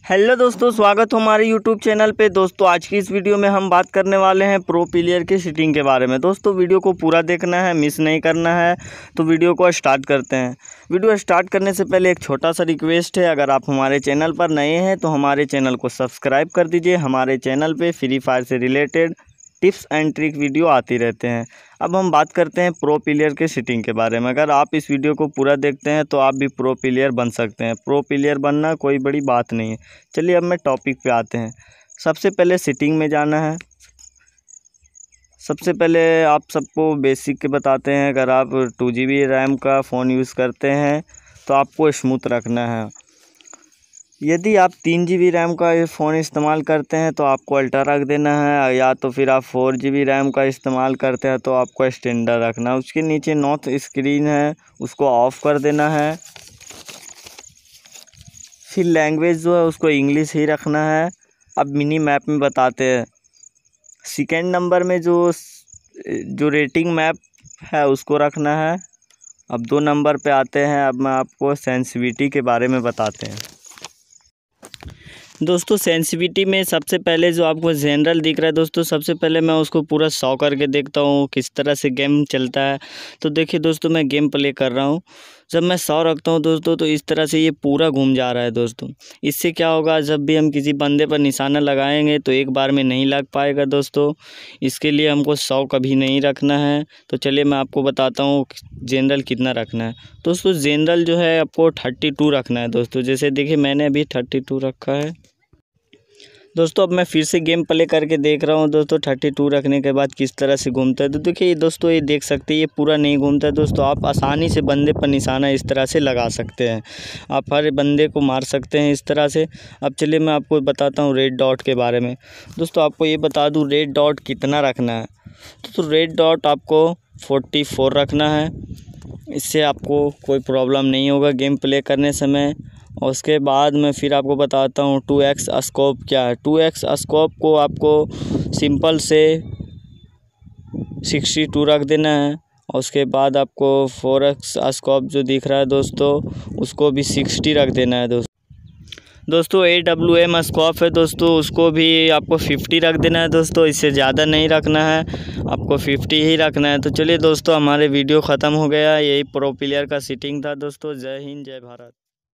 Hello दोस्तों, स्वागत हो हमारे यूट्यूब चैनल पे। दोस्तों आज की इस वीडियो में हम बात करने वाले हैं प्रो प्लेयर की सेटिंग के बारे में। दोस्तों वीडियो को पूरा देखना है, मिस नहीं करना है। तो वीडियो को स्टार्ट करते हैं। वीडियो स्टार्ट करने से पहले एक छोटा सा रिक्वेस्ट है, अगर आप हमारे चैनल पर नए हैं तो हमारे चैनल को सब्सक्राइब कर दीजिए। हमारे चैनल पर फ्री फायर से related tips and trick video आती रहते हैं। अब हम बात करते हैं प्रो प्लेयर के सेटिंग के बारे में। अगर आप इस वीडियो को पूरा देखते हैं तो आप भी प्रो प्लेयर बन सकते हैं। प्रो प्लेयर बनना कोई बड़ी बात नहीं है। चलिए अब मैं टॉपिक पे आते हैं। सबसे पहले सेटिंग में जाना है। सबसे पहले आप सबको बेसिक के बताते हैं। अगर आप 2 GB रैम का फ़ोन यूज़ करते हैं तो आपको स्मूथ रखना है। यदि आप 3 GB रैम का फ़ोन इस्तेमाल करते हैं तो आपको अल्ट्रा रख देना है, या तो फिर आप 4 GB रैम का इस्तेमाल करते हैं तो आपको स्टैंडर्ड रखना है। उसके नीचे नॉट स्क्रीन है, उसको ऑफ़ कर देना है। फिर लैंग्वेज जो है उसको इंग्लिश ही रखना है। अब मिनी मैप में बताते हैं। सेकेंड नंबर में जो रेटिंग मैप है उसको रखना है। अब 2 नंबर पे आते हैं। अब मैं आपको सेंसिटिविटी के बारे में बताते हैं। दोस्तों सेंसिटिविटी में सबसे पहले जो आपको जनरल दिख रहा है, दोस्तों सबसे पहले मैं उसको पूरा 100 करके देखता हूँ किस तरह से गेम चलता है। तो देखिए दोस्तों, मैं गेम प्ले कर रहा हूँ। जब मैं 100 रखता हूँ दोस्तों तो इस तरह से ये पूरा घूम जा रहा है दोस्तों। इससे क्या होगा, जब भी हम किसी बंदे पर निशाना लगाएंगे तो एक बार में नहीं लग पाएगा दोस्तों। इसके लिए हमको 100 कभी नहीं रखना है। तो चलिए मैं आपको बताता हूँ जनरल कितना रखना है। दोस्तों जनरल जो है आपको 32 रखना है दोस्तों। जैसे देखिए मैंने अभी 32 रखा है दोस्तों। अब मैं फिर से गेम प्ले करके देख रहा हूँ दोस्तों 32 रखने के बाद किस तरह से घूमता है। तो देखिए दोस्तों, ये देख सकते हैं ये पूरा नहीं घूमता है दोस्तों। आप आसानी से बंदे पर निशाना इस तरह से लगा सकते हैं। आप हर बंदे को मार सकते हैं इस तरह से। अब चलिए मैं आपको बताता हूँ रेड डॉट के बारे में। दोस्तों आपको ये बता दूँ रेड डॉट कितना रखना है। तो रेड डॉट आपको 44 रखना है। इससे आपको कोई प्रॉब्लम नहीं होगा गेम प्ले करने समय। और उसके बाद मैं फिर आपको बताता हूँ 2x स्कोप क्या है। 2x स्कोप को आपको सिंपल से 62 रख देना है। और उसके बाद आपको 4x स्कोप जो दिख रहा है दोस्तों उसको भी 60 रख देना है दोस्तों। AWM स्कोप है दोस्तों, उसको भी आपको 50 रख देना है दोस्तों। इससे ज़्यादा नहीं रखना है, आपको 50 ही रखना है। तो चलिए दोस्तों, हमारे वीडियो ख़त्म हो गया। यही प्रो प्लेयर का सेटिंग था दोस्तों। जय हिंद, जय भारत।